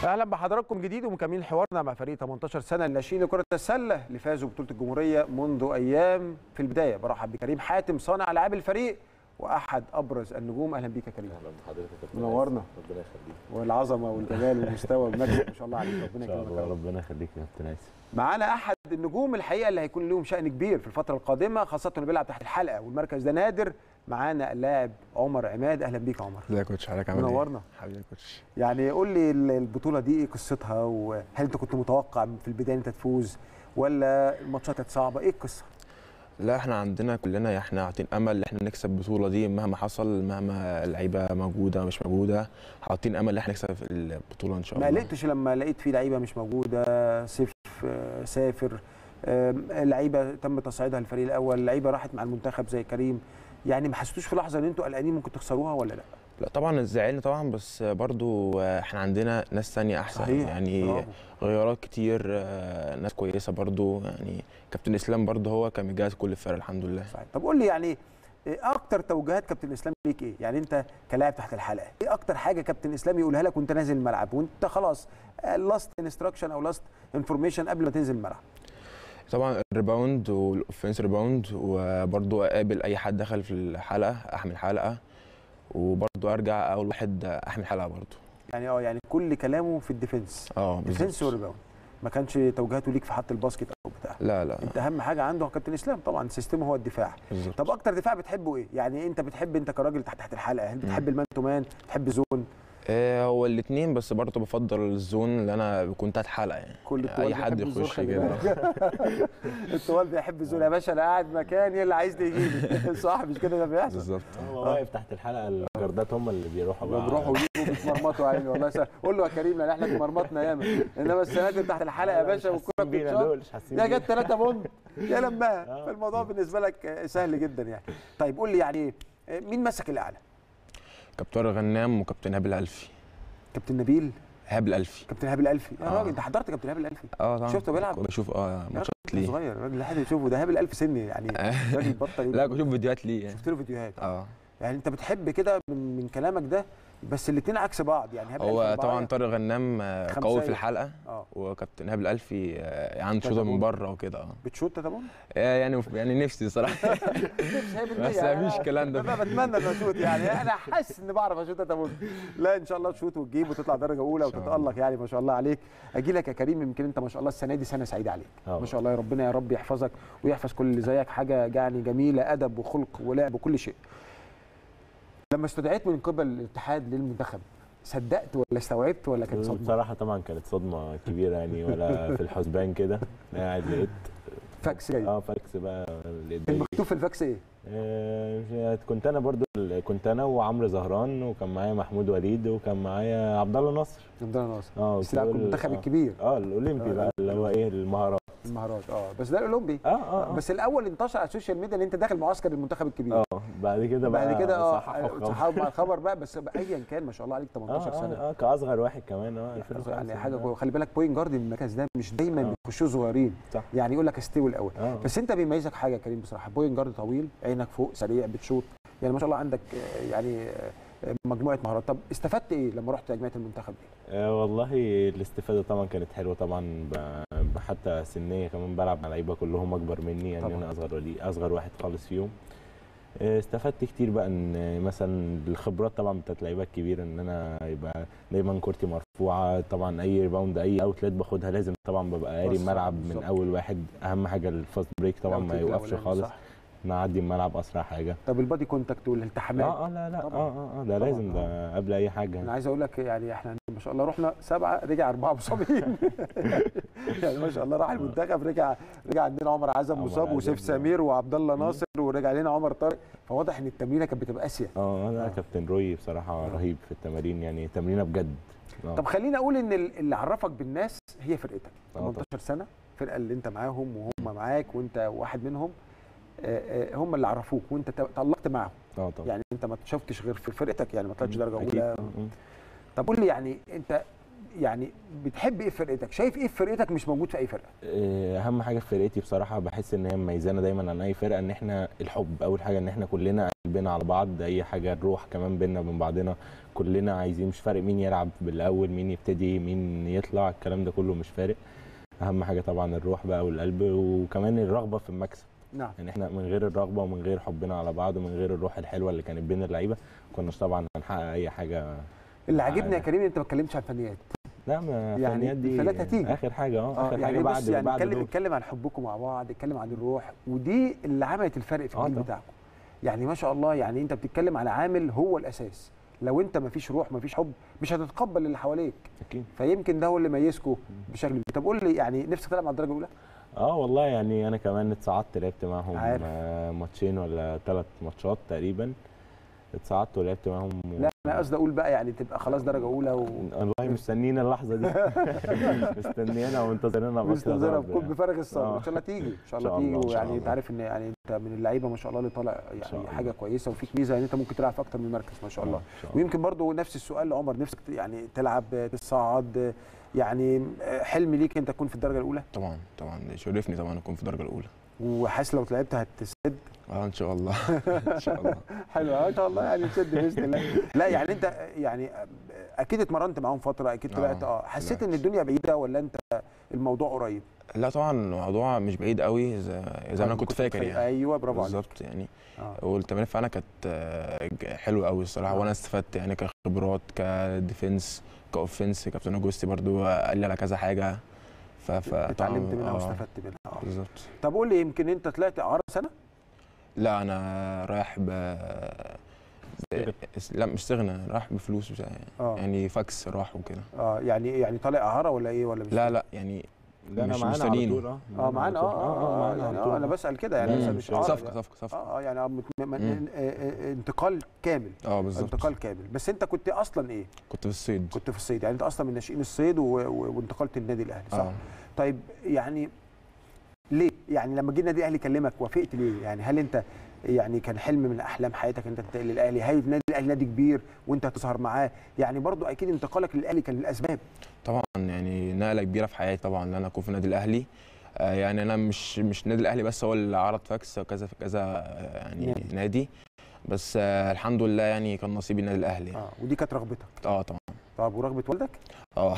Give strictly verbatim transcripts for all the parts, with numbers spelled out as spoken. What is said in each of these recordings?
اهلا بحضراتكم جديد ومكملين حوارنا مع فريق تمنتاشر سنه الناشئين لكره السله اللي فازوا ببطوله الجمهوريه منذ ايام. في البدايه برحب بكريم حاتم صانع العاب الفريق واحد ابرز النجوم. اهلا بيك يا كريم. اهلا بحضرتك. منورنا. ربنا يخليك. والعظمه والجمال والمستوى والمجد ما شاء الله عليك. ربنا يكرمك. يكرمك. ربنا يخليك يا كابتن عايز. معانا احد النجوم الحقيقه اللي هيكون لهم شأن كبير في الفتره القادمه، خاصه انه بيلعب تحت الحلقه والمركز ده نادر. معانا اللاعب عمر عماد. اهلا بيك يا عمر. ازيك يا كوتش؟ حضرتك عامل ايه؟ منورنا حبيبي يا كوتش. يعني قول لي البطوله دي ايه قصتها، وهل انت كنت متوقع في البدايه انت تفوز ولا الماتشات كانت صعبه؟ ايه القصه؟ لا احنا عندنا كلنا احنا عاطين امل ان احنا نكسب البطوله دي مهما حصل، مهما اللعيبه موجوده مش موجوده، حاطين امل ان احنا نكسب البطوله ان شاء الله. ما قلقتش لما لقيت في لعيبه مش موجوده؟ سيف سافر، لعيبه تم تصعيدها للفريق الاول، لعيبه راحت مع المنتخب زي كريم، يعني ما حسيتوش في لحظه ان انتوا قلقانين ممكن تخسروها ولا لا؟ لا طبعا زعلنا طبعا، بس برضو احنا عندنا ناس ثانيه احسن. صحيح. يعني برافو. غيارات كتير، ناس كويسه برضو. يعني كابتن اسلام برضو هو كان مجهز كل الفرق الحمد لله. صحيح. طب قول لي يعني اكتر توجيهات كابتن اسلام ليك ايه؟ يعني انت كلاعب تحت الحلقه ايه اكتر حاجه كابتن اسلام يقولها لك وانت نازل الملعب وانت خلاص لاست انستراكشن او لاست انفورميشن قبل ما تنزل الملعب؟ طبعا الريباوند والاوفنس ريباوند، وبرضو اقابل اي حد دخل في الحلقه احمل حلقه، وبرضو ارجع اول واحد احمل حلقه برضو. يعني اه يعني كل كلامه في الديفنس. اه ديفنس وريباوند، ما كانش توجيهاته ليك في حط الباسكت او بتاع. لا لا انت اهم حاجه عنده كابتن اسلام طبعا سيستمه هو الدفاع. بالزبط. طب اكتر دفاع بتحبه ايه؟ يعني انت بتحب انت كراجل تحت تحت الحلقه، هل بتحب المان تو مان، بتحب زون؟ آه هو الاثنين، بس برضه بفضل الزون اللي انا بكون تحت حلقه. يعني كل اي حد يخش كده. الطوال بيحب الزون يا باشا، انا قاعد مكاني اللي عايز يجي لي. صح مش كده ده بيحصل؟ بالظبط. هو واقف تحت الحلقه، الجردات هم اللي بيروحوا بقى بيروحوا ويجوا بيتمرمطوا عيني والله. سهل. قول له يا كريم لان احنا اتمرمطنا ياما، انما السناتر تحت الحلقه يا باشا والكره بتتشاط يا جت ثلاثة بونت يا لمها. فالموضوع بالنسبه لك سهل جدا يعني. طيب قول لي يعني مين مسك الاعلى؟ كابتن غنام وكابتن هاب الالفي. كابتن نبيل هاب الالفي. كابتن هاب الالفي يا آه. راجل انت حضرت كابتن هاب الالفي؟ اه طبعا. شفته بيلعب؟ بشوف اه ماتشات ليه. صغير الراجل اللي حد يشوفه ده هاب الالفي سني يعني. راجل بطل. لا بشوف فيديوهات ليه يعني. شفت له فيديوهات اه يعني انت بتحب كده من, من كلامك ده، بس الاثنين عكس بعض يعني. هاب هو طبعا طارق غنام قوي في الحلقه. اه وكابتن هاب الالفي عنده شوطه من بره وكده. اه بتشوط طبعا؟ يعني يعني نفسي صراحه. بس مفيش الكلام ده. انا بتمنى ان اشوط يعني، انا حاسس اني بعرف اشوط طبعا. لا ان شاء الله تشوط وتجيب وتطلع درجه اولى وتتالق يعني ما شاء الله عليك. اجي لك يا كريم، يمكن انت ما شاء الله السنه دي سنه سعيده عليك. أوه. ما شاء الله يا ربنا يا رب يحفظك ويحفظ كل اللي زيك. حاجه يعني جميله، ادب وخلق ولعب وكل شيء. لما استدعيت من قبل الاتحاد للمنتخب صدقت ولا استوعبت ولا كانت صدمه؟ بصراحه طبعا كانت صدمه كبيره يعني، ولا في الحسبان كده. قاعد لقيت فاكس جاي. اه فاكس بقى. المكتوب في الفاكس ايه؟ آه كنت انا برضو كنت انا وعمرو زهران، وكان معايا محمود وليد، وكان معايا عبد الله نصر. عبد الله نصر اه بس لاعب المنتخب آه الكبير. اه الاولمبي بقى اللي هو ايه المهارات. المهارات اه بس ده الاولمبي. اه اه, آه. بس الاول انتشر على السوشيال ميديا ان انت داخل معسكر المنتخب الكبير. اه بعد كده بقى بعد كده اه صححوا مع الخبر بقى. بس ايا كان ما شاء الله عليك تمنتاشر آه سنه. اه, آه كاصغر واحد كمان. اه يعني حاجه. خلي بالك بوينت جارد المركز ده مش دايما آه. بيخشوا صغيرين. صح. يعني يقول لك استوي الاول. آه. بس انت بيميزك حاجه يا كريم بصراحه، بوينت جارد طويل، عينك فوق، سريع، بتشوط، يعني ما شاء الله عندك يعني مجموعه مهارات. طب استفدت ايه لما رحت تجميع المنتخب دي؟ آه والله الاستفاده طبعا كانت حلوه طبعا، حتى سنيه كمان بلعب مع لعيبه كلهم اكبر مني يعني. طبعا. انا اصغر ولي اصغر واحد خالص فيهم. استفدت كتير بقى ان مثلا الخبرات طبعا بتاعت اللعيبه الكبيره، ان انا يبقى دايما كورتي مرفوعه. طبعا اي ريباوند اي اوتلت باخدها لازم طبعا ببقى قاري الملعب من اول واحد. اهم حاجه الفاست بريك طبعا ما يوقفش خالص. صح. نعدي الملعب اسرع حاجه. طب البادي كونتاكت والالتحامات؟ اه اه لا لا طبعا. اه اه ده طبعًا. لازم ده قبل اي حاجه. انا عايز اقول لك يعني احنا ما شاء الله رحنا سبعه رجع اربعه مصابين. يعني ما شاء الله راح المنتخب رجع رجع عندنا عمر عزم مصاب وسيف سمير وعبد الله ناصر ورجع لنا عمر طارق. فواضح ان التمرينه كانت بتبقى قاسيه. اه لا كابتن روي بصراحه رهيب في التمارين يعني، تمرينه بجد. أوه. طب خليني اقول ان اللي عرفك بالناس هي فرقتك. تمنتاشر سنه الفرقه اللي انت معاهم وهم معاك وانت واحد منهم، هم اللي عرفوك وانت تألقت معاهم. اه طبعا. يعني انت ما شفتش غير في فرقتك يعني، ما طلعتش درجه اولى. طب قول لي يعني انت يعني بتحب ايه في فرقتك؟ شايف ايه في فرقتك مش موجود في اي فرقه؟ اهم حاجه في فرقتي بصراحه بحس ان هي مميزانا دايما عن اي فرقه، ان احنا الحب اول حاجه، ان احنا كلنا قلبنا على بعض، اي حاجه نروح كمان بينا وبين بعضنا، كلنا عايزين، مش فارق مين يلعب بالاول، مين يبتدي، مين يطلع، الكلام ده كله مش فارق. اهم حاجه طبعا الروح بقى والقلب، وكمان الرغبه في المكسب. نعم. يعني احنا من غير الرغبه ومن غير حبنا على بعض ومن غير الروح الحلوه اللي كانت بين اللعيبه كناش طبعا هنحقق اي حاجه. اللي عاجبني يا كريم انت ما اتكلمتش عن فنيات. لا ما يعني فنيات دي الفنيات هتيجي اخر حاجه اه اخر يعني حاجه بعد يعني بعد اتكلم اتكلم عن حبكم مع بعض، اتكلم عن الروح، ودي اللي عملت الفرق في الجيل بتاعكم. يعني ما شاء الله، يعني انت بتتكلم على عامل هو الاساس. لو انت ما فيش روح ما فيش حب مش هتتقبل اللي حواليك اكيد. فيمكن ده هو اللي ميزكم بشكل كبير. طب قول لي يعني نفسك تلعب على الدرجه الاولى؟ اه والله يعني انا كمان اتصعدت، لعبت معاهم ماتشين ولا ثلاث ماتشات تقريبا، اتصعدت ولعبت معاهم و... لا انا قصدي اقول بقى يعني تبقى خلاص درجه اولى و... والله مستنيين اللحظه دي مستنيينها ومنتظرينها مستنظرها بكل بفارغ الصبر. ان شاء الله تيجي ان شاء الله تيجي. ويعني انت عارف ان يعني انت من اللعيبه ما شاء الله اللي طالع يعني حاجه كويسه، وفيك ميزه ان انت ممكن تلعب في اكتر من مركز ما شاء الله. ويمكن برضو نفس السؤال لعمر، نفسك يعني تلعب تصعد، يعني حلم ليك انت تكون في الدرجه الاولى؟ طبعا طبعا يشرفني طبعا اكون في الدرجه الاولى. وحاسس لو لعبت هتسد؟ اه ان شاء الله ان شاء الله. حلو ان شاء الله يعني تسد باذن الله. لا يعني انت يعني اكيد اتمرنت معاهم فتره، اكيد طلعت اه حسيت ان الدنيا بعيده ولا انت الموضوع قريب؟ لا طبعا الموضوع مش بعيد قوي زي, زي ما انا كنت فاكر يعني. ايوه برافو عليك بالظبط يعني. آه. والتمرين فعلا كانت حلوه قوي الصراحه. آه. وانا استفدت يعني كخبرات كديفنس كاوفنس. كابتن اوجوستي برضو قال لي على كذا حاجه فتعلمت منها آه. واستفدت منها. اه بالظبط. طب قول لي يمكن انت طلعت اعاره سنه؟ لا انا رايح ب... ب... لا مش استغنى، رايح بفلوس بتاع يعني. يعني فاكس راح وكده. اه يعني يعني طالع اعاره ولا ايه ولا مش؟ لا لا يعني لا انا معانا على طول. اه اه معانا اه اه اه يعني اه انا بسال كده يعني مش صفقه صفقه صفقه اه يعني انتقال كامل. اه بالظبط انتقال كامل. بس انت كنت اصلا ايه؟ كنت في الصيد. كنت في الصيد، يعني انت اصلا من ناشئين الصيد وانتقلت النادي الاهلي صح؟ آه. طيب يعني ليه؟ يعني لما جه النادي الاهلي كلمك وافقت ليه؟ يعني هل انت يعني كان حلم من احلام حياتك انت تنتقل للاهلي؟ هل النادي الاهلي نادي كبير وانت هتظهر معاه؟ يعني برضو اكيد انتقالك للاهلي كان الاسباب. طبعا يعني نقله كبيره في حياتي طبعا ان انا اكون في النادي الاهلي. آه يعني انا مش مش النادي الاهلي بس هو اللي عرض فاكس وكذا في كذا يعني نادي, نادي. بس آه الحمد لله يعني كان نصيبي النادي الاهلي. اه ودي كانت رغبتك؟ اه طبعا. طب ورغبه والدك؟ اه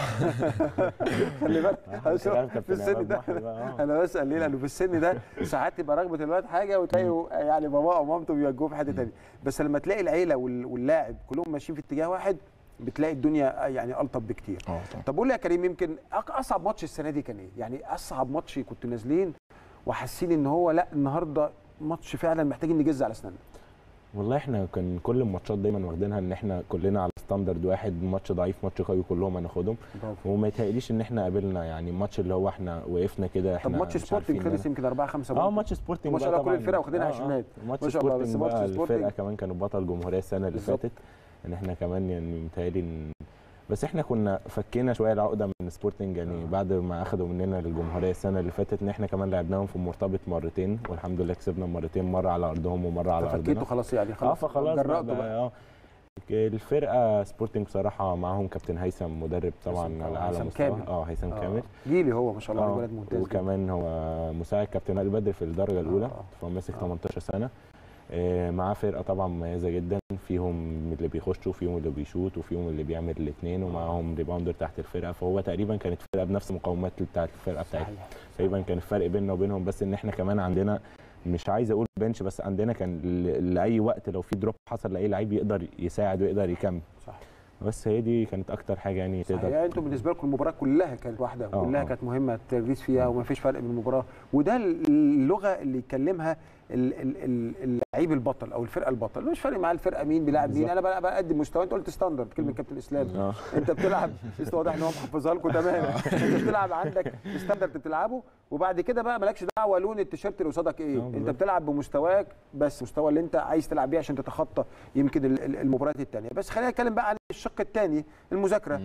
خلي بالك في السن ده انا بسال ليه؟ لانه في السن ده ساعات تبقى رغبه الولد حاجه وتلاقي يعني باباه او مامته بيوجهوه في حته ثانيه، بس لما تلاقي العيله واللاعب كلهم ماشيين في اتجاه واحد بتلاقي الدنيا يعني الطف بكتير. اه طب قول لي يا كريم، يمكن اصعب ماتش السنه دي كان ايه؟ يعني اصعب ماتش كنتوا نازلين وحاسين ان هو لا النهارده ماتش فعلا محتاجين نجز على اسناننا؟ والله احنا كان كل الماتشات دايما واخدينها ان احنا كلنا على ستاندرد واحد، ماتش ضعيف ماتش قوي كلهم هناخدهم، وما يتهيأليش ان احنا قابلنا يعني الماتش اللي هو احنا وقفنا كده. احنا طب ماتش سبورتنج خلص يمكن أربعة خمسة اه ماتش سبورتنج ما شاء الله كل الفرق واخدينها عشرينات ما شاء الله. بس ماتش سبورتنج الفرقه كمان كانوا بطل جمهوريه السنه اللي فاتت، ان احنا كمان يعني متهيألي ان بس احنا كنا فكينا شويه العقده من سبورتنج يعني. آه. بعد ما اخذوا مننا الجمهوريه السنه اللي فاتت ان احنا كمان لعبناهم في مرتبط مرتين والحمد لله كسبنا مرتين، مره على ارضهم ومره على ارضنا. فكيتوا خلاص يعني خلاص. اه فخلاص جرأتوا بقى. اه الفرقه سبورتنج بصراحه معاهم كابتن هيثم مدرب طبعا على اعلى مستوى. اه هيثم آه. كامل جيلي هو ما شاء الله ولد ممتاز. وكمان هو مساعد كابتن علي بدر في الدرجه الاولى. آه. فهو ماسك آه. تمنتاشر سنه. معاه فرقه طبعا مميزه جدا، فيهم اللي بيخشوا وفيهم اللي بيشوط وفيهم اللي بيعمل الاثنين ومعاهم ريباوندر تحت الفرقه. فهو تقريبا كانت فرقه بنفس المقومات بتاعت الفرقه بتاعتنا تقريبا. كان الفرق بيننا وبينهم بس ان احنا كمان عندنا مش عايز اقول بنش، بس عندنا كان لاي وقت لو في دروب حصل لاي لعيب يقدر يساعد ويقدر يكمل. صح. بس هي دي كانت اكتر حاجه يعني تقدر. يعني انتوا بالنسبه لكم المباراه كلها كانت واحده وكلها كانت مهمه التركيز فيها وما فيش فرق بين المباراه، وده اللغه اللي يتكلمها اللعيب البطل او الفرقه البطل. مش فارق معاه الفرقه مين بيلعب مين، انا بقدم مستوى. انت قلت ستاندرد كلمه كابتن اسلام. انت بتلعب واضح ان هو محفظها لكم تمام. انت بتلعب عندك ستاندرد بتلعبه وبعد كده بقى مالكش دعوه لون التيشيرت اللي قصادك ايه. انت بتلعب بمستواك بس المستوى اللي انت عايز تلعب بيه عشان تتخطى يمكن المباريات الثانيه. بس خلينا نتكلم بقى عن الشق الثاني المذاكره.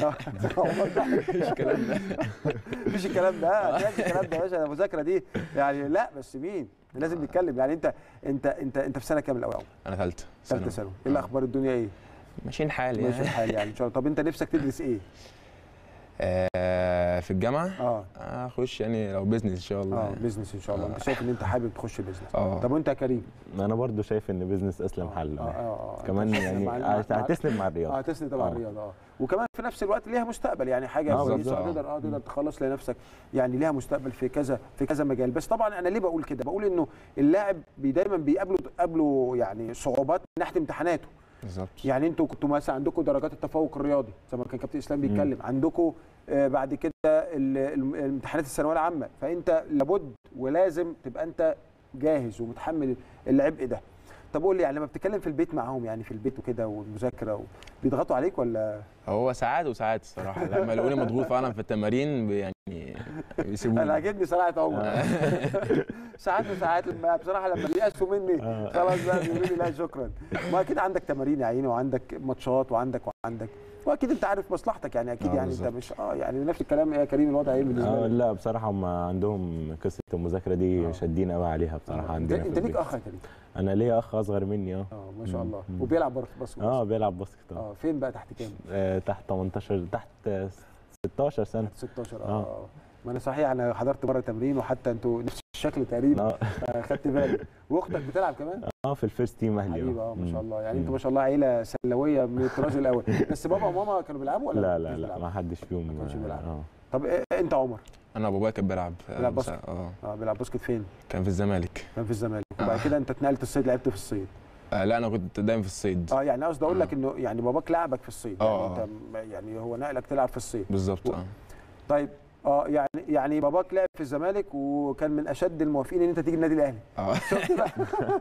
مفيش الكلام ده مفيش الكلام ده مفيش الكلام ده يا باشا. المذاكره دي يعني لا بس مين لازم نتكلم. يعني انت انت انت انت في سنه كام الاول؟ انا ثالثه ثالثه ثانوي. ايه الاخبار الدنيا ايه؟ ماشيين حالي ماشيين حالي يعني ان شاء الله. طب انت نفسك تدرس ايه؟ آه في الجامعه اه اخش يعني لو بيزنس ان شاء الله. اه بيزنس ان شاء الله. انت شايف ان انت حابب تخش بيزنس؟ اه طب وانت يا كريم؟ انا برضو شايف ان بيزنس اسلم حل. اه اه اه كمان يعني هتسند مع الرياضه. اه هتسند طبعا الرياضه. اه وكمان في نفس الوقت ليها مستقبل، يعني حاجه كويسه تقدر اه تقدر تخلص لنفسك، يعني ليها مستقبل في كذا في كذا مجال. بس طبعا انا ليه بقول كده؟ بقول انه اللاعب بي دايما بيقابله قابله يعني صعوبات من ناحيه امتحاناته. بالظبط. يعني انتوا كنتوا مثلا عندكم درجات التفوق الرياضي زي ما كان كابتن اسلام بيتكلم، عندكم آه بعد كده الامتحانات الثانويه العامه، فانت لابد ولازم تبقى انت جاهز ومتحمل العبء ده. طب قول لي يعني لما بتتكلم في البيت معاهم، يعني في البيت وكده والمذاكره و... بيضغطوا عليك ولا؟ هو ساعات وساعات الصراحه، لما يلاقوني مضغوط فعلا في التمارين يعني بيسيبوني. انا عاجبني صراحه عمر. ساعات وساعات لما بصراحه لما بيأسوا مني خلاص بقى بيقولوا لي لا شكرا. ما اكيد عندك تمارين يا عيني وعندك ماتشات وعندك وعندك واكيد انت عارف مصلحتك يعني اكيد. يعني انت مش اه يعني نفس الكلام يا كريم الوضع ايه بالنسبه لك؟ لا بصراحه هم عندهم قصه المذاكره دي شادين قوي عليها بصراحه. عندنا انت ليك اخ يا كريم؟ انا ليا اخ اصغر مني. اه اه ما شاء الله. وبيلعب باسكت؟ اه بيلعب باسكت. اه فين بقى؟ تحت كام؟ آه تحت تمنتاشر، تحت ستاشر سنه. تحت ستاشر. اه, آه. ما انا صحيح انا حضرت مره تمرين وحتى انتوا نفس الشكل تقريبا. اه خدت بالي. واختك بتلعب كمان؟ اه في الفيرست تيم اهلي. اه ما شاء الله. يعني انتوا ما شاء الله عيله سلويه من الطراز الاول. بس بابا وماما كانوا بيلعبوا ولا لا لا لا ما حدش فيهم ما كانش بيلعب. اه طب إيه انت عمر؟ انا بابايا كان بيلعب بيلعب باسكت. اه اه بيلعب باسكت فين؟ كان في الزمالك. كان في الزمالك. وبعد كده انت اتنقلت الصيد، لعبت في الصيد؟ آه لا انا كنت دايما في الصيد. اه يعني قصدي اقول لك انه يعني باباك لعبك في الصيد. اه يعني انت يعني هو نقلك تلعب في الصيد بالظبط. اه طيب اه يعني يعني باباك لعب في الزمالك وكان من اشد الموافقين ان انت تيجي النادي الاهلي. اه شفت بقى؟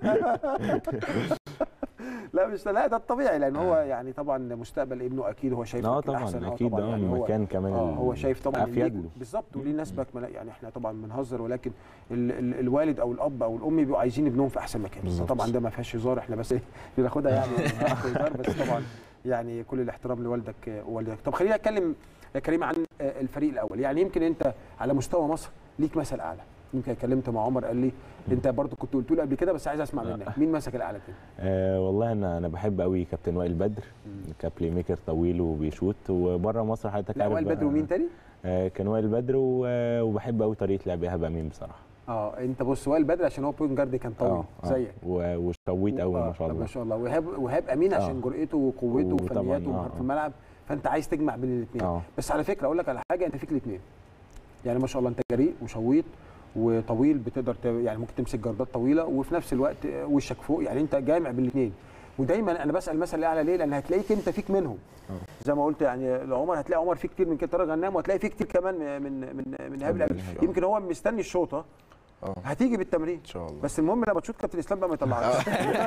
لا مش لا ده الطبيعي لان هو يعني طبعا مستقبل ابنه اكيد هو شايف اه طبعا احسن. اكيد اه يعني المكان كمان اه هو شايف طبعا بالظبط وليه نسبك. يعني احنا طبعا بنهزر ولكن ال ال الوالد او الاب او الام بيبقوا عايزين ابنهم في احسن مكان. طبعا ده ما فيهاش هزار، احنا بس بناخدها يعني هزار بس طبعا يعني كل الاحترام لوالدك ووالدك. طب خلينا نتكلم يا كريم عن الفريق الاول. يعني يمكن انت على مستوى مصر ليك مثل اعلى. يمكن اتكلمت مع عمر قال لي انت برضو كنت قلت له قبل كده بس عايز اسمع منك مين مسك الاعلى كده؟ آه والله انا انا بحب قوي كابتن وائل بدر، كبلاي ميكر طويل وبيشوت. وبره مصر حضرتك عارف وائل بدر ومين تاني؟ آه كان وائل بدر وبحب قوي طريقه لعب ايهاب امين بصراحه. اه انت بص وائل بدر عشان هو بوينت جارد كان طويل آه زيك وشويت قوي ما شاء الله. ما شاء الله. وهاب وهاب امين عشان آه جرأته وقوته وفنياته ومهارته في الملعب، فانت عايز تجمع بين الاثنين. آه بس على فكره اقول لك على حاجه، انت فيك الاثنين. يعني ما شاء الله انت جريء وشويط وطويل، بتقدر يعني ممكن تمسك جردات طويله وفي نفس الوقت وشك فوق. يعني انت جامع بين الاثنين. ودايما انا بسال مثل الاعلى ليه؟ لان هتلاقيك انت فيك منهم. أوه. زي ما قلت يعني لعمر هتلاقي عمر فيه كتير من كده طارق غنام، وهتلاقي فيه كتير كمان من من من ايهاب الامين. يمكن هو مستني الشوطه أوه. هتيجي بالتمرين ان شاء الله. بس المهم لما تشوط كابتن اسلام بقى ما يطلعكش.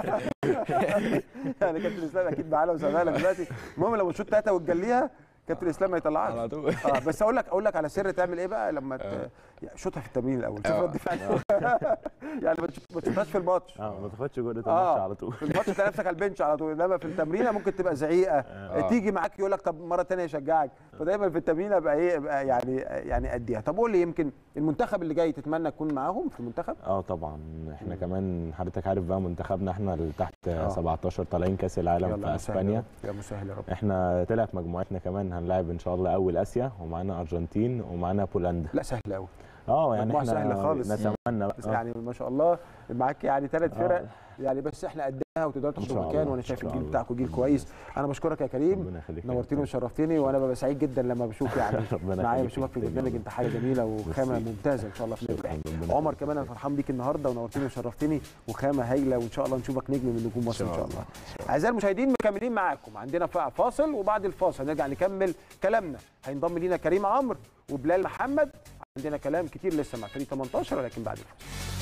يعني كابتن اسلام اكيد معانا وسامعنا دلوقتي. المهم لما تشوط ثلاثه وتجليها كابتن اسلام ما يطلعكش على طول. اه بس اقول لك اقول لك على سر تعمل ايه بقى لما شوطها في التمرين الاول. شوف رد فعل. يعني ما تشوطهاش في الماتش. اه ما تاخدش جوله الماتش على طول. في الماتش تلاقي نفسك على البنش على طول، انما في التمرين ممكن تبقى زعيقه آه. تيجي معاك يقول لك طب مره ثانيه يشجعك. فدايما في التمرين ابقى ايه ابقى يعني يعني اديها. طب قول لي يمكن المنتخب اللي جاي تتمنى تكون معاهم في المنتخب؟ اه طبعا احنا م. كمان حضرتك عارف بقى منتخبنا احنا اللي تحت آه. سبعتاشر طالعين كاس العالم في اسبانيا. يا مسهل يا رب. احنا طلعت مجموعتنا كمان هنلاعب ان شاء الله اول اسيا ومعانا ارجنتين ومعانا بولندا. لا سهل قوي. اه يعني احنا سهله خالص نتمنى بس يعني ما شاء الله معاك يعني ثلاث فرق آه. يعني بس احنا قدها وتقدروا تاخدوا مكان. وانا شايف الجيل بتاعكم جيل كويس. انا بشكرك يا كريم، نورتني وشرفتني وانا ببقى سعيد جدا لما بشوف يعني معايا بشوفك في البرنامج. انت حاجه جميله وخامه ممتازه ان شاء الله في النادي. عمر كمان انا فرحان بيك النهارده ونورتني وشرفتني وخامه هايله وان شاء الله نشوفك نجم من نجوم مصر ان شاء الله. اعزائي المشاهدين مكملين معاكم، عندنا فاصل وبعد الفاصل نرجع نكمل كلامنا. هينضم لينا كريم عمرو وبلال محمد. عندنا كلام كتير لسه مع فريق تمنتاشر ولكن بعد الفاصل.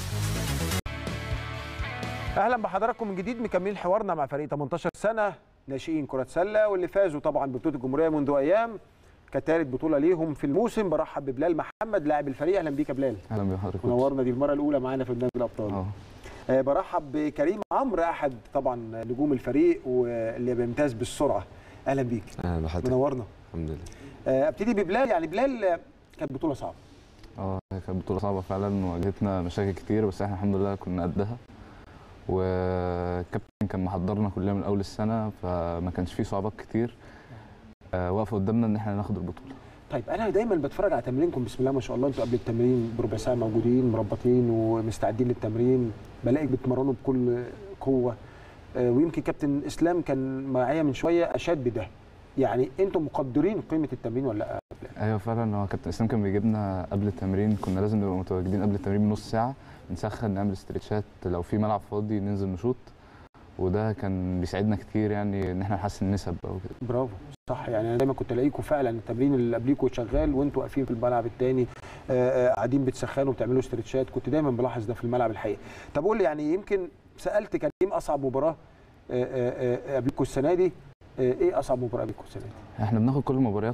اهلا بحضراتكم من جديد، مكملين حوارنا مع فريق تمنتاشر سنه ناشئين كره سله واللي فازوا طبعا ببطوله الجمهوريه منذ ايام، كثالث بطوله ليهم في الموسم. برحب ببلال محمد لاعب الفريق. اهلا بيك يا بلال. اهلا بحضرتك. منورنا، دي المره الاولى معانا في برنامج الابطال. اه آه برحب بكريم عمرو احد طبعا نجوم الفريق واللي بيمتاز بالسرعه. اهلا بيك. اهلا بحضرتك. منورنا. الحمد لله. آه ابتدي ببلال. يعني بلال كانت بطوله صعبه. اه كانت بطوله صعبه فعلا وواجهتنا مشاكل كتير بس احنا الحمد لله كنا قدها. والكابتن كان محضرنا كلنا من اول السنه فما كانش فيه صعوبات كتير. آه واقفه قدامنا ان احنا ناخد البطوله. طيب انا دايما بتفرج على تمرينكم، بسم الله ما شاء الله، انتوا قبل التمرين بربع ساعه موجودين مربطين ومستعدين للتمرين، بلاقيك بتمرنوا بكل قوه. آه ويمكن كابتن اسلام كان معايا من شويه اشاد بده، يعني انتم مقدرين قيمه التمرين ولا لا؟ ايوه فعلا، هو كابتن اسلام كان بيجيبنا قبل التمرين، كنا لازم نبقى متواجدين قبل التمرين بنص ساعه، نسخن نعمل استرتشات، لو في ملعب فاضي ننزل نشوط، وده كان بيساعدنا كتير يعني ان احنا نحسن النسب او كده. برافو، صح. يعني انا دايما كنت الاقيكم فعلا التمرين اللي قبليكم شغال وانتوا واقفين في الملعب الثاني قاعدين بتسخنوا وبتعملوا استرتشات، كنت دايما بلاحظ ده في الملعب الحقيقه. طب قول لي، يعني يمكن سالت كريم اصعب مباراه قبليكم السنه دي، ايه اصعب مباراه قبليكم السنه دي؟ احنا بناخد كل المباريات،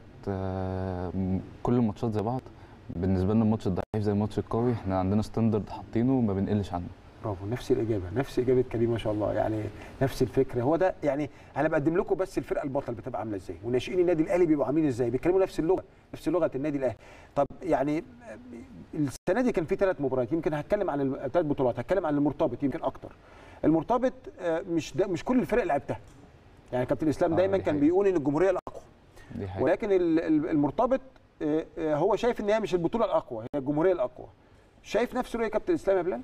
كل الماتشات زي بعض، بالنسبه لنا الماتش الضعيف زي الماتش القوي، احنا عندنا ستاندرد حاطينه ما بنقلش عنه. برافو، نفس الاجابه، نفس اجابه كريم ما شاء الله، يعني نفس الفكره. هو ده يعني انا بقدم لكم بس الفرقه البطل بتبقى عامله ازاي، وناشئين النادي الاهلي بيبقوا عاملين ازاي، بيتكلموا نفس اللغه، نفس لغه النادي الاهلي. طب يعني السنه دي كان في ثلاث مباريات، يمكن هتكلم عن ثلاث بطولات، هتكلم عن المرتبط يمكن اكتر. المرتبط مش ده مش كل الفرق لعبتها، يعني كابتن اسلام دايما آه كان بيقول ان الجمهوريه الاقوى، ولكن المرتبط هو شايف ان هي مش البطوله الاقوى، هي الجمهوريه الاقوى. شايف نفس رؤيه كابتن اسلام يا بلال؟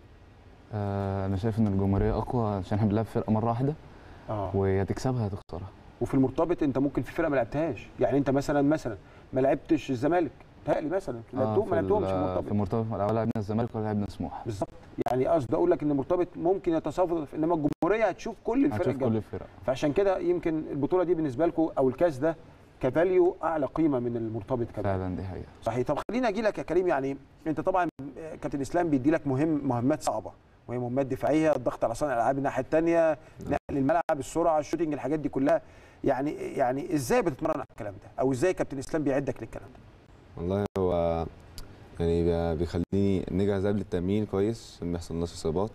آه انا شايف ان الجمهوريه اقوى عشان احنا بنلعب فرقه مره واحده، اه ويا تكسبها يا تخسرها. وفي المرتبط انت ممكن في فرقه ما لعبتهاش، يعني انت مثلا مثلا ما لعبتش الزمالك، تهيألي مثلا لعبتهم آه ما لعبتهمش في المرتبط. في المرتبط ولا لعبنا الزمالك ولا لعبنا سموحه. بالظبط، يعني قصدي اقول لك ان المرتبط ممكن يتصادف، انما الجمهوريه هتشوف كل الفرق، هتشوف كل الفرق، فعشان كده يمكن البطوله دي بالنسبه لكم او الكاس ده كفاليو اعلى قيمه من المرتبط كمان. فعلا دي حقيقه. صحيح. طب خليني اجي لك يا كريم، يعني انت طبعا كابتن اسلام بيدي لك مهم مهمات صعبه، وهي مهمات دفاعيه، الضغط على صانع الالعاب الناحيه الثانيه، نقل الملعب، السرعه، الشوتنج، الحاجات دي كلها. يعني يعني ازاي بتتمرن على الكلام ده، او ازاي كابتن اسلام بيعدك للكلام ده؟ والله هو يعني بيخليني نجهز قبل التمرين كويس عشان ما يحصلناش اصابات،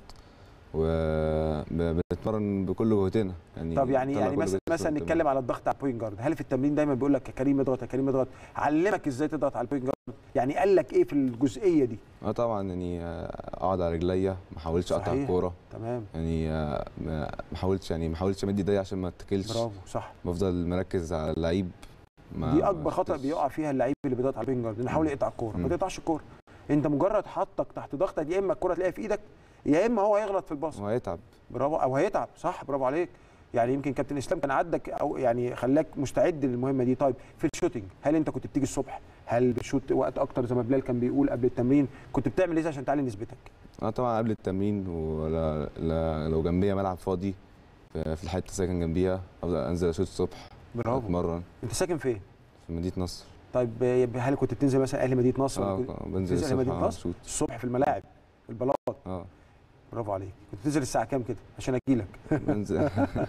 وبنتمرن بكل جهدنا. يعني طب يعني يعني مثلا مثلا نتكلم على الضغط على البوينت جارد، هل في التمرين دايما بيقول لك يا كريم اضغط يا كريم اضغط، علمك ازاي تضغط على البوينت جارد؟ يعني قال لك ايه في الجزئيه دي؟ اه طبعا، يعني اقعد على رجليا، ما احاولش اقطع الكوره. تمام. يعني ما احاولش يعني ما احاولش امد ايديا عشان ما اتكلش. برافو، صح. بفضل مركز على اللعيب. دي اكبر خطا بيقع فيها اللعيب اللي بيضغط على البوينت جارد، انه يحاول يقطع الكوره. ما تقطعش الكوره، انت مجرد حطك تحت ضغطك، يا اما الكوره تلاقيها في ايدك، يا اما هو هيغلط في الباص وهيتعب. برافو، او هيتعب، صح، برافو عليك. يعني يمكن كابتن اسلام كان عدك او يعني خلاك مستعد للمهمه دي. طيب في الشوتنج، هل انت كنت بتيجي الصبح؟ هل بتشوت وقت اكتر زي ما بلال كان بيقول قبل التمرين؟ كنت بتعمل ايه عشان تعلي نسبتك؟ اه طبعا قبل التمرين، ولا لو جنبيا ملعب فاضي في الحته ساكن جنبيها، افضل انزل اشوت الصبح. برافو. اتمرن. انت ساكن فين؟ في مدينه نصر. طيب هل كنت بتنزل مثلا اهل مدينه نصر؟ اه بنزل الصبح مدينه نصر الصبح في الملاعب، في البلاط. اه برافو عليك. كنت بتنزل الساعه كام كده عشان اجي لك؟ بنزل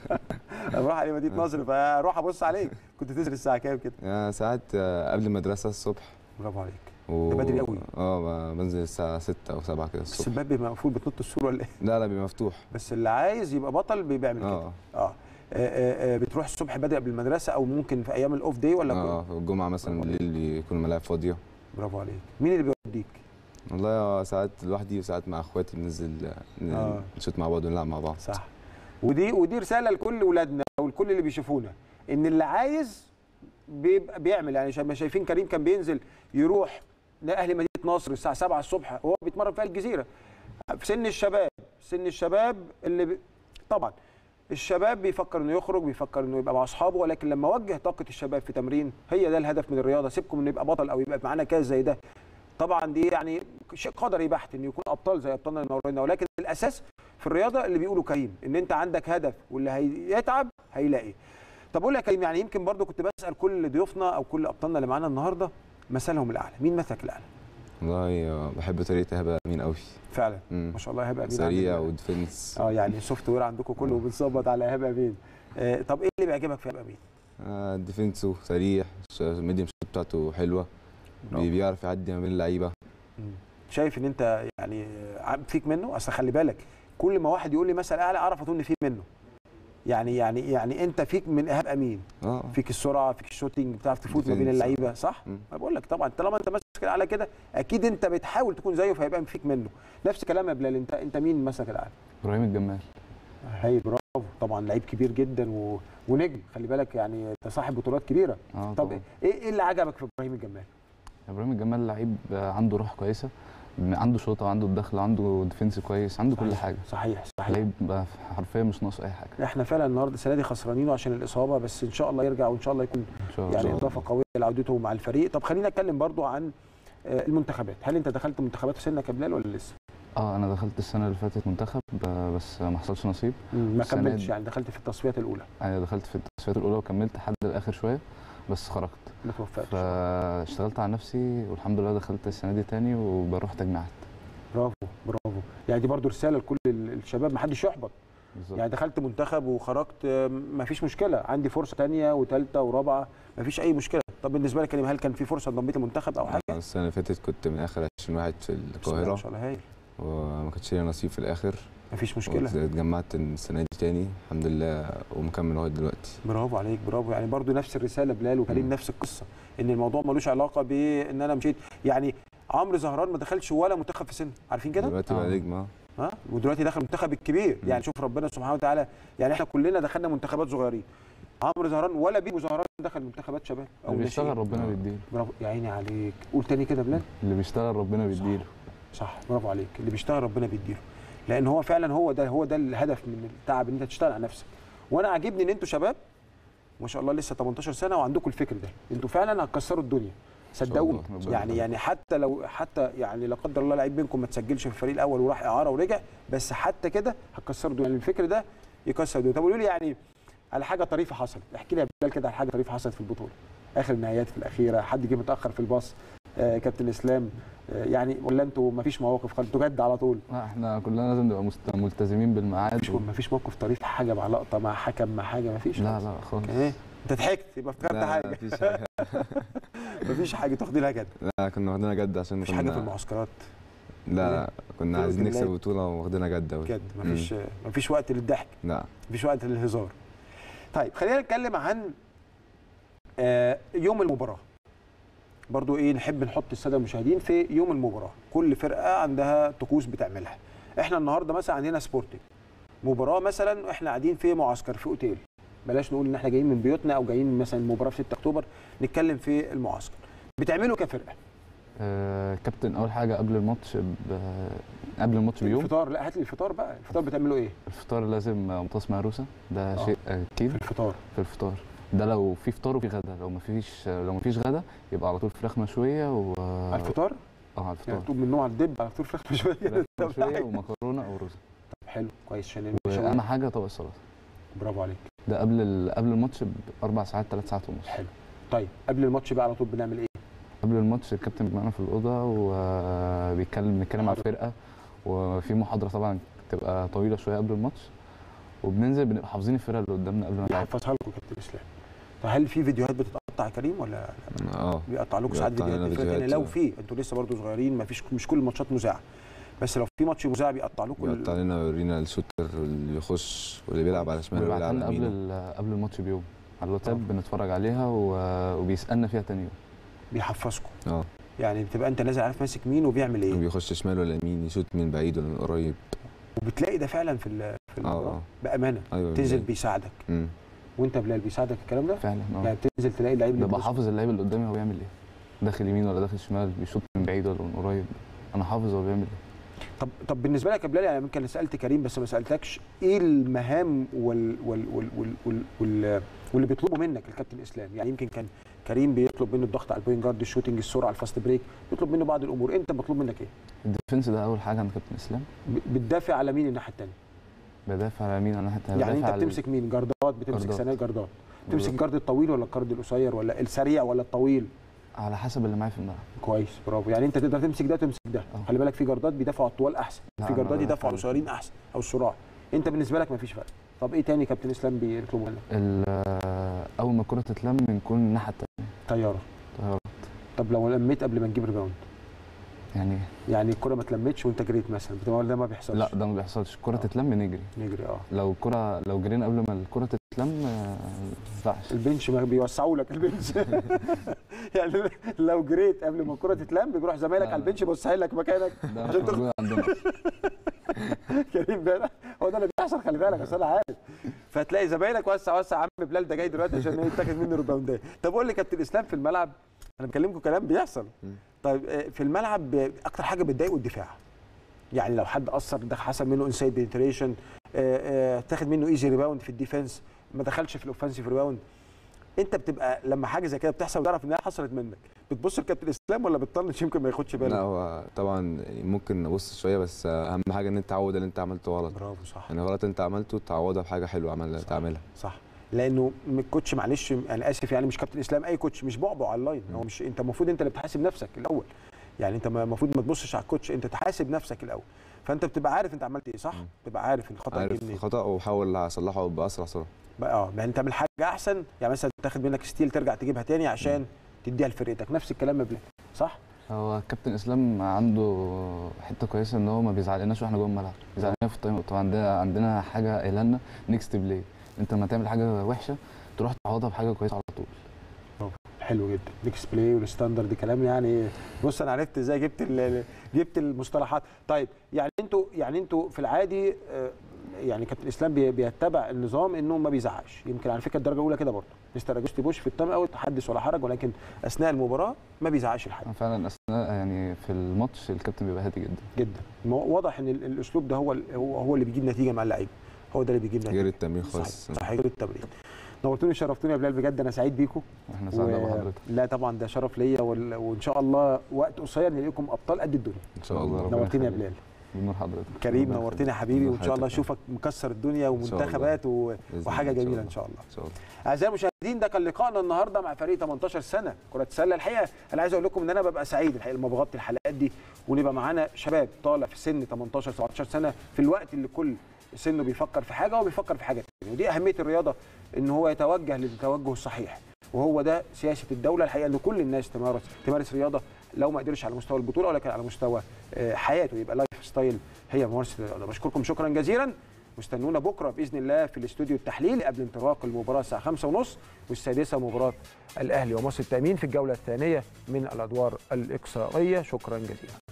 اروح على مدينه نصر فاروح ابص عليك. كنت بتنزل الساعه كام كده؟ يعني ساعات قبل المدرسه الصبح. برافو عليك. و... ده بدري قوي. اه بنزل الساعه ستة او سبعة كده الصبح. بس الباب بيبقى مقفول، بتنط السور ولا ايه؟ لا لا بيبقى مفتوح. بس اللي عايز يبقى بطل بيعمل كده. اه اه آه، بتروح الصبح بدري قبل المدرسه، او ممكن في ايام الاوف داي ولا؟ اه في الجمعه مثلا بالليل بيكون الملاعب فاضيه. برافو عليك. مين اللي بيوديك؟ والله ساعات لوحدي وساعات مع اخواتي بننزل آه. نشوت مع بعض ونلعب مع بعض. صح. ودي ودي رساله لكل اولادنا ولكل اللي بيشوفونا، ان اللي عايز بيبقى بيعمل. يعني ما شايفين كريم كان بينزل يروح لاهل مدينه نصر الساعه سبعة الصبح وهو بيتمرن في الجزيره، في سن الشباب، سن الشباب اللي بي... طبعا الشباب بيفكر انه يخرج، بيفكر انه يبقى مع اصحابه، ولكن لما وجه طاقه الشباب في تمرين، هي ده الهدف من الرياضه. سيبكم انه يبقى بطل او يبقى معانا كاس زي ده، طبعا دي يعني شيء قدري بحت انه يكون ابطال زي ابطالنا الموروثين، ولكن الاساس في الرياضه اللي بيقولوا كريم، ان انت عندك هدف واللي هيتعب هيلاقي. طب اقول لك يا كريم، يعني يمكن برضو كنت بسال كل ضيوفنا او كل ابطالنا اللي معانا النهارده مثلهم الاعلى، مين مثلك الاعلى؟ والله بحب طريقه هبه امين قوي فعلا. مم. ما شاء الله هبه امين سريع وديفنس. اه يعني السوفت وير عندكم كله بنظبط على هبه امين. آه طب ايه اللي بيعجبك في هبه امين؟ آه ديفنسه سريع، الميديم شوت بتاعته حلوه، بيعرف يعدي ما بين اللعيبه. شايف ان انت يعني فيك منه؟ اصل خلي بالك كل ما واحد يقول لي مثل اعلى اعرف اقول ان فيه منه. يعني يعني يعني انت فيك من ايهاب امين. اه فيك السرعه، فيك الشوتنج، بتعرف تفوت ما بين اللعيبه، صح؟ ما بقول لك طبعا طالما انت ماسك على كده اكيد انت بتحاول تكون زيه، فهيبقى فيك منه. نفس كلام يا بلال، انت انت مين ماسك الاعلى؟ ابراهيم الجمال. هاي برافو طبعا لعيب كبير جدا و... ونجم، خلي بالك يعني انت صاحب بطولات كبيره. اه طب طبعا. ايه ايه اللي عجبك في ابراهيم الجمال؟ ابراهيم الجمال لعيب عنده روح كويسه، عنده شوطه وعنده الدخل وعنده ديفنس كويس، عنده صحيح. كل حاجه. صحيح صحيح. لعيب حرفيا مش ناقص اي حاجه. احنا فعلا النهارده السنه دي خسرانينه عشان الاصابه، بس ان شاء الله يرجع وان شاء الله يكون ان شاء الله يعني اضافه قويه لعودته مع الفريق. طب خلينا نتكلم برضو عن المنتخبات. هل انت دخلت منتخبات في سنك يا بلال ولا لسه؟ اه انا دخلت السنه اللي فاتت منتخب بس ما حصلش نصيب. ما كملتش يعني، دخلت في التصفيات الاولى؟ انا دخلت في التصفيات الاولى وكملت لحد الاخر شويه بس خرجت. ما توفقتش. فاشتغلت على نفسي والحمد لله دخلت السنه دي تاني وبروح تجميعات. برافو برافو. يعني دي برضو رساله لكل الشباب، ما حدش يحبط. بالزبط. يعني دخلت منتخب وخرجت ما فيش مشكله، عندي فرصه ثانيه وثالثه ورابعه ما فيش اي مشكله. طب بالنسبه لك كريم، هل كان في فرصه انضميت للمنتخب او حاجه؟ السنه اللي فاتت كنت من اخر عشرين واحد في القاهره ما شاء الله هايل، وما كانش ليا نصيب في الاخر. مفيش مشكله. اتجمعت السنه دي تاني الحمد لله ومكمل لغايه دلوقتي. برافو عليك برافو. يعني برضو نفس الرساله بلال وكريم، نفس القصه، ان الموضوع ملوش علاقه بان انا مشيت. يعني عمرو زهران ما دخلش ولا منتخب في سنه، عارفين كده؟ دلوقتي بقى نجم. اه ها ودلوقتي دخل المنتخب الكبير. يعني شوف ربنا سبحانه وتعالى، يعني احنا كلنا دخلنا منتخبات صغيرين. عمرو زهران ولا بيبو زهران دخل منتخبات شباب او اللي بيشتغل ربنا بيديله. برافو يا عيني عليك. قول تاني كده بلال. اللي بيشتغل ربنا بيديله. صح, صح برافو عليك. اللي بيشتغل ربنا بيديله، لان هو فعلا هو ده هو ده الهدف من التعب، ان انت تشتغل على نفسك. وانا عاجبني ان انتوا شباب ما شاء الله لسه تمنتاشر سنه وعندكم الفكر ده. انتوا فعلا هتكسروا الدنيا صدقوني. يعني يعني حتى لو حتى يعني لا قدر الله لعيب منكم ما تسجلش في الفريق الاول وراح اعاره ورجع، بس حتى كده هتكسروا الدنيا. يعني الفكر ده يكسر الدنيا. طب قولوا لي يعني على حاجه طريفه حصلت، احكي لي يا بلال كده على حاجه طريفه حصلت في البطوله، اخر النهائيات في الاخيره، حد جه متاخر في الباص، آه كابتن اسلام، آه يعني ولا انتوا ما فيش مواقف خالص، انتوا جد على طول؟ لا احنا كلنا لازم نبقى ملتزمين بالميعاد. مفيش و... مفيش موقف طريف، حاجه مع لقطه مع حكم مع حاجه، مفيش؟ لا لا خالص. ايه انت ضحكت يبقى افتكرت حاجه؟ مفيش حاجه. مفيش حاجه تاخدي لها جد؟ لا كنا واخدينها جد عشان مفيش حاجه في المعسكرات؟ لا كنا عايزين نكسب البطوله واخدينها جد قوي. جد مفيش مم. مفيش وقت للضحك. لا مفيش وقت للهزار. طيب خلينا نتكلم عن آه يوم المباراه. برضو ايه نحب نحط الساده المشاهدين في يوم المباراه. كل فرقه عندها طقوس بتعملها. احنا النهارده مثلا عندنا سبورتنج مباراه، مثلا احنا قاعدين في معسكر في اوتيل، بلاش نقول ان احنا جايين من بيوتنا او جايين مثلا المباراه في ستة اكتوبر، نتكلم في المعسكر. بتعملوا كفرقه؟ آه كابتن اول حاجه قبل الماتش قبل الماتش بيوم الفطار. لا هات لي الفطار بقى. الفطار بتعملوا ايه؟ الفطار لازم مطاس مهروسه، ده آه. شيء اكيد. في الفطار في الفطار ده لو في فطار وفي غدا، لو ما فيش لو ما فيش غدا يبقى على طول فراخ مشويه و على الفطار. اه على الفطار. يعني تقوم من نوع على الدب على طول فراخ مشويه كده. فراخ مشويه ومكرونه او رز. طب حلو كويس. عشان واهم حاجه طبق السلطه. برافو عليك. ده قبل قبل الماتش باربع ساعات، ثلاث ساعات ونص. حلو. طيب قبل الماتش بقى على طول بنعمل ايه؟ قبل الماتش الكابتن معانا في الاوضه وبيتكلم بنتكلم على الفرقه، وفي محاضره طبعا بتبقى طويله شويه قبل الماتش، وبننزل بنبقى حافظين الفرقه اللي قدامنا قبل ما نلعب. بيحفظها لكم كابتن اسلام. طب هل في فيديوهات بتتقطع يا كريم ولا اه بيقطع لكم ساعات فيديوهات؟ يعني لو في انتوا لسه برضو صغيرين، ما فيش مش كل الماتشات مذاعه، بس لو في ماتش مذاع بيقطع لكم بيقطع لنا ويورينا الشوتر اللي بيخش واللي بيلعب على شمال واللي بيلعب على يمين. قبل قبل الماتش بيوم على الواتساب بنتفرج عليها وبيسالنا فيها تاني يوم. بيحفظكم. اه يعني بتبقى انت نازل عارف ماسك مين وبيعمل ايه، وبيخش شمال ولا يمين، يشوت من بعيد ولا من قريب، وبتلاقي ده فعلا في في المباراه بامانه. أيوة تنزل بيساعدك. امم وانت بلال بيساعدك الكلام ده فعلا. اه يعني بتنزل تلاقي اللعيب اللي ببقى حافظ اللعيب اللي قدامي هو بيعمل ايه، داخل يمين ولا داخل شمال، بيشوط من بعيد ولا من قريب، انا حافظ هو بيعمل ايه. طب طب بالنسبه لك يا بلال، يعني يمكن سالت كريم بس ما سالتكش، ايه المهام وال وال وال وال وال وال واللي بيطلبوا منك الكابتن اسلام؟ يعني يمكن كان كريم بيطلب منه الضغط على البوينت جارد، الشوتنج، السرعه، الفاست بريك، بيطلب منه بعض الامور، انت مطلوب منك ايه؟ الديفنس ده اول حاجه عند كابتن اسلام. بتدافع على مين الناحيه الثانيه؟ بدافع على مين؟ انا حتى يعني انت بتمسك مين؟ جاردات؟ بتمسك سنات جاردات؟ بتمسك الجارد الطويل ولا الجارد القصير ولا السريع ولا الطويل؟ على حسب اللي معايا في الملعب. كويس برافو. يعني انت تقدر تمسك ده وتمسك ده. أوه. خلي بالك في جاردات بيدافعوا على الطوال احسن، في جاردات يدافعوا على القصيرين احسن او الصراع. انت بالنسبه لك مفيش فرق. طب ايه تاني كابتن اسلام بيطلبوا منك؟ اول ما الكره تتلم بنكون الناحيه الثانيه. طياره. طيارات. طب لو لميت قبل ما نجيب ريباوند؟ يعني يعني الكره ما اتلمتش وانت جريت مثلا، بتقول ده ما بيحصلش؟ لا ده ما بيحصلش، الكره تتلم نجري. نجري اه. لو الكره لو جرينا قبل ما الكره تتلم ما ينفعش. البنش ما بيوسعوا لك البنش. يعني لو جريت قبل ما الكره تتلم بيروح زمايلك على البنش يبص لك مكانك عشان تاخد عندنا. كريم بقى هو ده اللي بيحصل، خلي بالك اصل انا عارف. فتلاقي زمايلك وسع وسع، عم بلال ده جاي دلوقتي عشان يتاخد منه ريباوندات. طب قول لي كابتن اسلام، في الملعب انا بكلمكم كلام بيحصل. طيب في الملعب اكتر حاجه بتضايقه الدفاع، يعني لو حد اثر ده حصل منه انسايد بنتريشن، تاخد منه ايزي ريباوند في الديفنس، ما دخلش في الاوفنسيف ريباوند، انت بتبقى لما حاجه زي كده بتحصل وتعرف انها حصلت منك بتبص لكابتن اسلام ولا بتطنش يمكن ما ياخدش باله؟ لا هو طبعا ممكن نبص شويه، بس اهم حاجه ان انت تعوض اللي انت عملته غلط. برافو صح. يعني غلط انت عملته تعوضها بحاجه حلوه عملها تعملها. صح، لانه الكوتش معلش انا اسف يعني مش كابتن اسلام، اي كوتش مش بعبع على اللاين، هو مش انت المفروض انت اللي بتحاسب نفسك الاول. يعني انت المفروض ما تبصش على الكوتش، انت تحاسب نفسك الاول. فانت بتبقى عارف انت عملت ايه، صح؟ بتبقى عارف ان خطأك عارف منين، خطأ وحاول اصلحه باسرع سرعه. اه يعني تعمل حاجه احسن، يعني مثلا تاخد منك ستيل ترجع تجيبها تاني عشان م. تديها لفرقتك. نفس الكلام بلال، صح؟ هو كابتن اسلام عنده حته كويسه ان هو ما بيزعلناش واحنا جوه الملعب، بيزعلنا في التايم اوت. عندنا عندنا حاجه قايله لنا نيكست بلاي، انت لما تعمل حاجه وحشه تروح تعوضها بحاجه كويسه على طول. حلو جدا، نيكست بلاي والستاندرد كلام يعني. بص انا عرفت ازاي جبت جبت المصطلحات. طيب يعني انتوا يعني انتوا في العادي يعني كابتن اسلام بيتبع النظام انه ما بيزعقش. يمكن على فكره الدرجه الاولى كده برضه مستر اجوستي بوش في التايم اوت حدث ولا حرج، ولكن اثناء المباراه ما بيزعقش الحاجه. فعلا اثناء يعني في الماتش الكابتن بيبقى هادي جدا جدا. واضح ان الاسلوب ده هو هو هو اللي بيجيب نتيجه مع اللعيبه، هو ده اللي بيجيب نتيجه غير التمرين خالص. صح غير التمرين. نورتوني وشرفتوني يا بلال بجد، انا سعيد بيكم. احنا سعداء و... بحضرتك. لا طبعا ده شرف ليا، وال... وان شاء الله وقت قصير نلاقيكم ابطال قد الدنيا ان شاء الله. نورتني يا بلال. بنور حضرتك كريم، نورتني يا حبيبي، وان شاء الله اشوفك مكسر الدنيا ومنتخبات و... وحاجه جميله ان شاء الله. ان شاء الله. اعزائي المشاهدين ده كان لقائنا النهارده مع فريق ثمانية عشر سنه كره السله. الحقيقه انا عايز اقول لكم ان انا ببقى سعيد الحقيقه لما بغطي الحلقات دي ونبقى معانا شباب طالع في سن ثمانية عشر سبعة عشر سنه، في الوقت اللي كل سنه بيفكر في حاجه وبيفكر في حاجه ثانيه. ودي اهميه الرياضه، ان هو يتوجه للتوجه الصحيح، وهو ده سياسه الدوله الحقيقه، ان كل الناس تمارس تمارس رياضه، لو ما قدرش على مستوى البطوله ولكن على مستوى حياته، يبقى لايف ستايل هي ممارسه الرياضه. بشكركم شكرا جزيلا، واستنونا بكره باذن الله في الاستوديو التحليلي قبل انطلاق المباراه الساعه خمسة وثلاثين والسادسه مباراه الاهلي ومصر التامين في الجوله الثانيه من الادوار الاقصائيه. شكرا جزيلا.